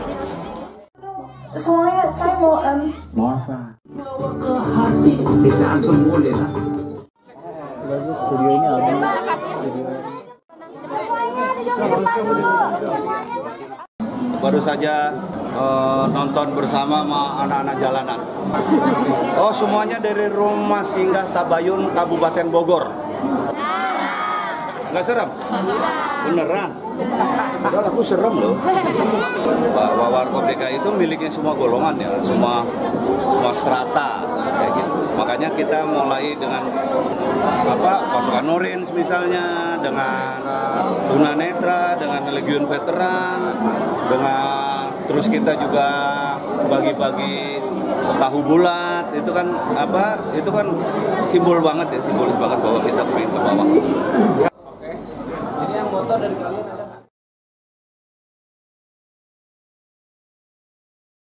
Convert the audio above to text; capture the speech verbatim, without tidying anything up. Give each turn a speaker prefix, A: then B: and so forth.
A: Soalnya saya mau um,
B: mau apa? Kita antum boleh lah. Bagus, studio ini ada.
C: Baru saja uh, nonton bersama sama anak-anak jalanan. Oh, semuanya dari Rumah Singgah Tabayun, Kabupaten Bogor. Nggak serem? Beneran? Udah aku serem loh. Bahwa Warkop D K I itu miliknya semua golongan ya, semua semua strata kayak gitu. Makanya kita mulai dengan apa pasukan Norins misalnya, dengan tunanetra, dengan Legiun Veteran, dengan terus kita juga bagi-bagi tahu bulat, itu kan apa? Itu kan simbol banget ya, simbolis banget bahwa kita pengen ke bawah.